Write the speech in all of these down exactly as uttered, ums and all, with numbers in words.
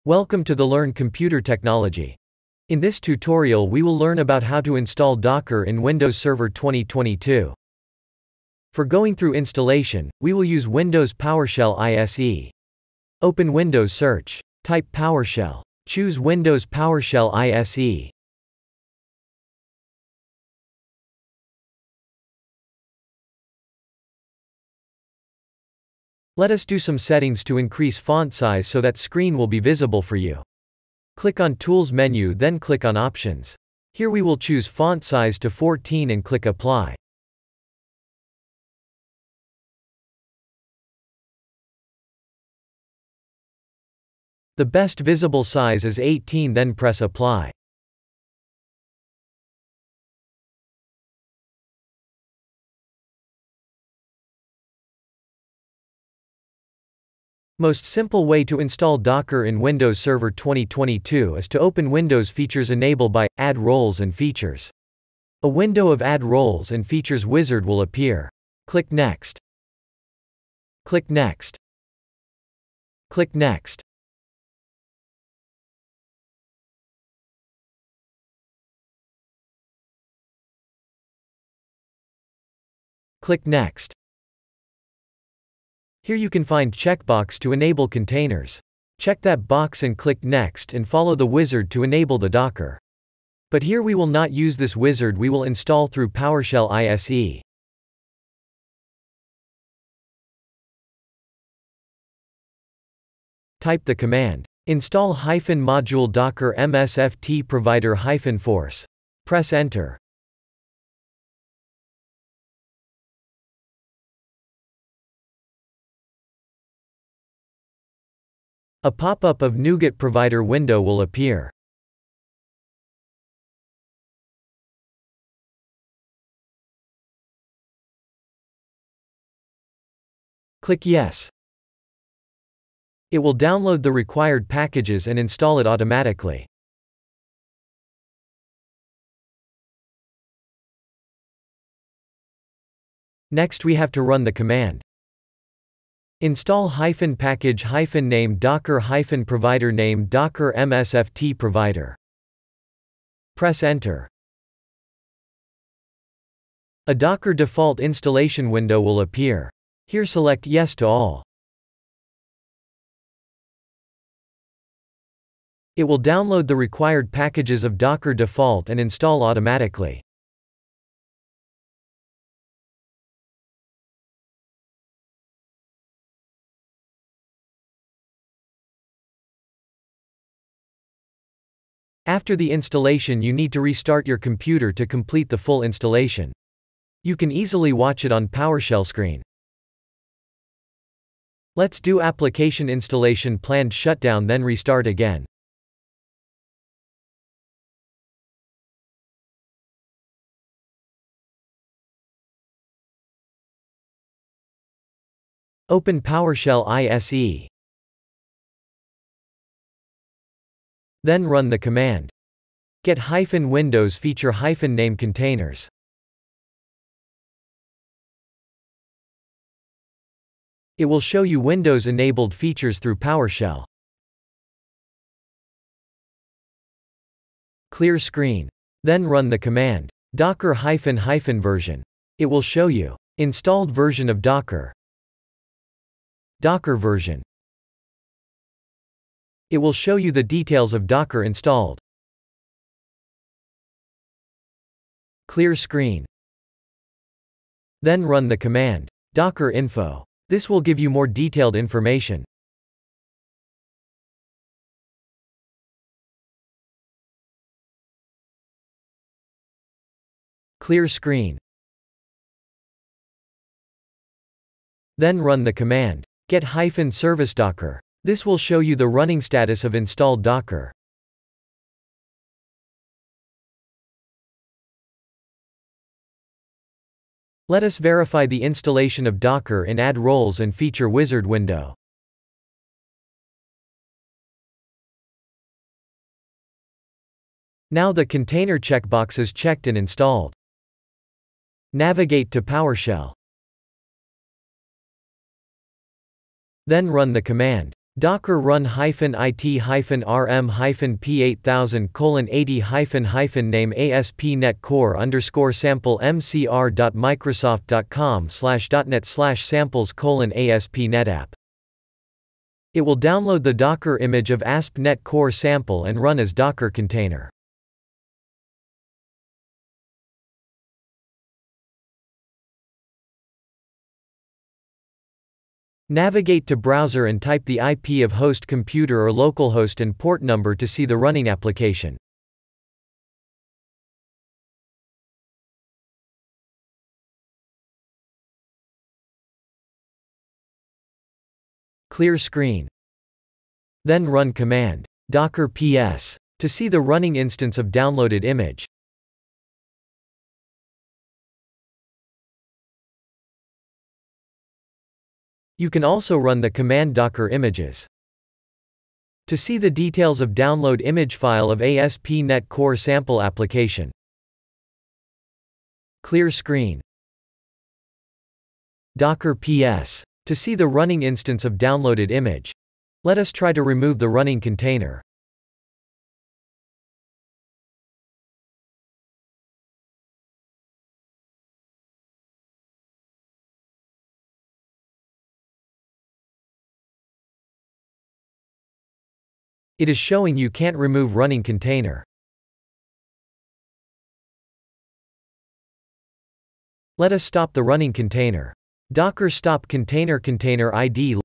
Welcome to the Learn Computer Technology. In this tutorial we will learn about how to install Docker in Windows Server twenty twenty-two. For going through installation, we will use Windows PowerShell I S E. Open Windows Search. Type PowerShell. Choose Windows PowerShell I S E. Let us do some settings to increase font size so that screen will be visible for you. Click on Tools menu, then click on Options. Here we will choose font size to fourteen and click Apply. The best visible size is eighteen, then press Apply. Most simple way to install Docker in Windows Server twenty twenty-two is to open Windows Features Enable by Add Roles and Features. A window of Add Roles and Features wizard will appear. Click Next. Click Next. Click Next. Click Next. Here you can find checkbox to enable containers. Check that box and click Next and follow the wizard to enable the Docker. But here we will not use this wizard, we will install through PowerShell I S E. Type the command install hyphen module docker msft provider hyphen force. Press enter. A pop-up of NuGet provider window will appear. Click Yes. It will download the required packages and install it automatically. Next we have to run the command. Install hyphen package hyphen name docker hyphen provider name docker msft provider. Press enter. A Docker default installation window will appear. Here select Yes to all. It will download the required packages of Docker default and install automatically. After the installation you need to restart your computer to complete the full installation. You can easily watch it on PowerShell screen. Let's do application installation planned shutdown then restart again. Open PowerShell I S E. Then run the command get hyphen windows feature hyphen name containers. It will show you Windows enabled features through PowerShell. Clear screen. Then run the command docker hyphen hyphen version. It will show you installed version of Docker. Docker version. It will show you the details of Docker installed. Clear screen. Then run the command docker info. This will give you more detailed information. Clear screen. Then run the command get hyphen service docker. This will show you the running status of installed Docker. Let us verify the installation of Docker in Add Roles and Feature Wizard window. Now the container checkbox is checked and installed. Navigate to PowerShell. Then run the command Docker run hyphen it hyphen rm hyphen p eight thousand colon eighty hyphen hyphen name ASP.NET Core underscore sample mcr dot microsoft dot com slash dot net slash samples colon ASP.NET app. It will download the Docker image of A S P dot net Core sample and run as Docker container. Navigate to browser and type the I P of host computer or localhost and port number to see the running application. Clear screen. Then run command docker ps to see the running instance of downloaded image. You can also run the command docker images. To see the details of download image file of A S P dot net Core sample application. Clear screen. Docker ps to see the running instance of downloaded image. Let us try to remove the running container. It is showing you can't remove running container. Let us stop the running container. Docker stop container container I D.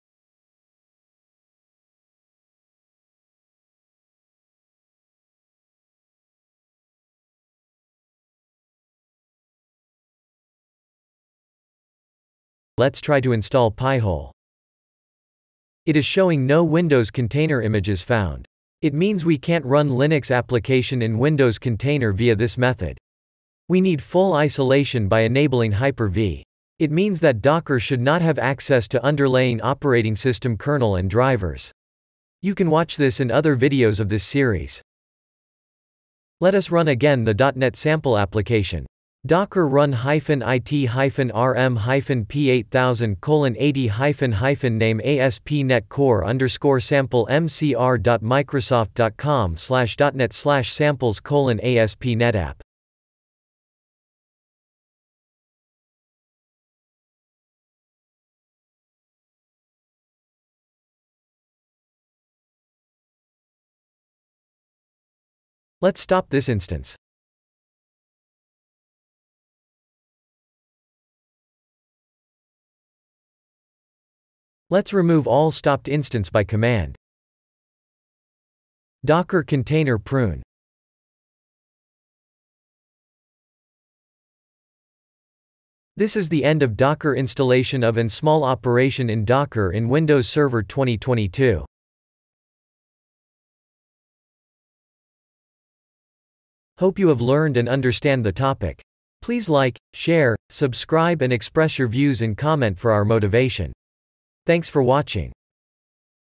Let's try to install Pihole. It is showing no Windows container images found. It means we can't run Linux application in Windows container via this method. We need full isolation by enabling Hyper-V. It means that Docker should not have access to underlying operating system kernel and drivers. You can watch this in other videos of this series. Let us run again the .NET sample application. Docker run hyphen it hyphen rm hyphen p eight thousand colon eighty hyphen hyphen name ASP.NET Core underscore sample mcr dot microsoft dot com slash dot net slash samples colon ASP.NET app. Let's stop this instance. Let's remove all stopped instance by command docker container prune. This is the end of Docker installation of and small operation in Docker in Windows Server twenty twenty-two. Hope you have learned and understand the topic. Please like, share, subscribe and express your views in comment for our motivation. Thanks for watching.